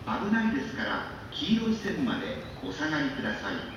危ないですから黄色い線までお下がりください。